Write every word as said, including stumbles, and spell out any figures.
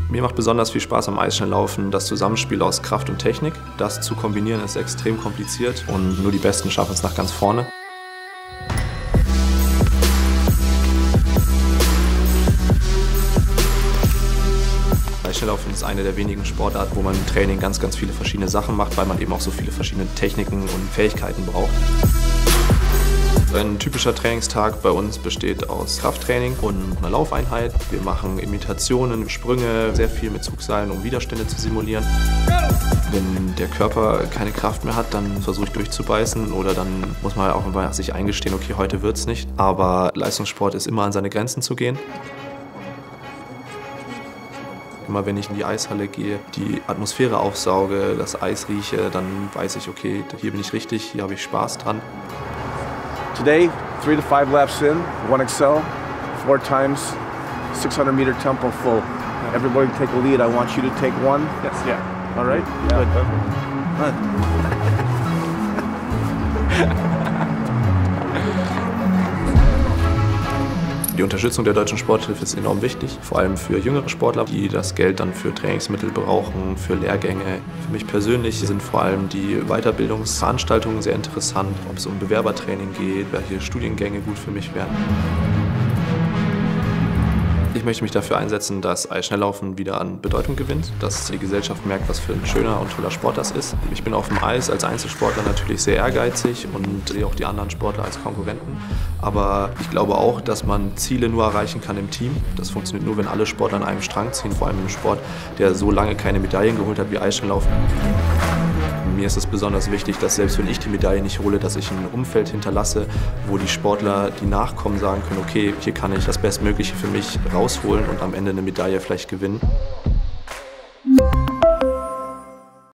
Mir macht besonders viel Spaß am Eisschnelllaufen das Zusammenspiel aus Kraft und Technik. Das zu kombinieren ist extrem kompliziert und nur die Besten schaffen es nach ganz vorne. Eisschnelllaufen ist eine der wenigen Sportarten, wo man im Training ganz, ganz viele verschiedene Sachen macht, weil man eben auch so viele verschiedene Techniken und Fähigkeiten braucht. Ein typischer Trainingstag bei uns besteht aus Krafttraining und einer Laufeinheit. Wir machen Imitationen, Sprünge, sehr viel mit Zugseilen, um Widerstände zu simulieren. Wenn der Körper keine Kraft mehr hat, dann versuche ich durchzubeißen oder dann muss man auch mal sich eingestehen, okay, heute wird's nicht. Aber Leistungssport ist immer an seine Grenzen zu gehen. Immer wenn ich in die Eishalle gehe, die Atmosphäre aufsauge, das Eis rieche, dann weiß ich, okay, hier bin ich richtig, hier habe ich Spaß dran. Today, three to five laps in, one Excel, four times six hundred meter tempo full. Everybody take a lead. I want you to take one. Yes, yeah. All right? Yeah, Good. Die Unterstützung der Deutschen Sporthilfe ist enorm wichtig, vor allem für jüngere Sportler, die das Geld dann für Trainingsmittel brauchen, für Lehrgänge. Für mich persönlich sind vor allem die Weiterbildungsveranstaltungen sehr interessant, ob es um Bewerbertraining geht, welche Studiengänge gut für mich wären. Ich möchte mich dafür einsetzen, dass Eisschnelllaufen wieder an Bedeutung gewinnt, dass die Gesellschaft merkt, was für ein schöner und toller Sport das ist. Ich bin auf dem Eis als Einzelsportler natürlich sehr ehrgeizig und sehe auch die anderen Sportler als Konkurrenten. Aber ich glaube auch, dass man Ziele nur erreichen kann im Team. Das funktioniert nur, wenn alle Sportler an einem Strang ziehen, vor allem im Sport, der so lange keine Medaillen geholt hat wie Eisschnelllaufen. Mir ist es besonders wichtig, dass selbst wenn ich die Medaille nicht hole, dass ich ein Umfeld hinterlasse, wo die Sportler, die nachkommen, sagen können, okay, hier kann ich das Bestmögliche für mich rausholen und am Ende eine Medaille vielleicht gewinnen.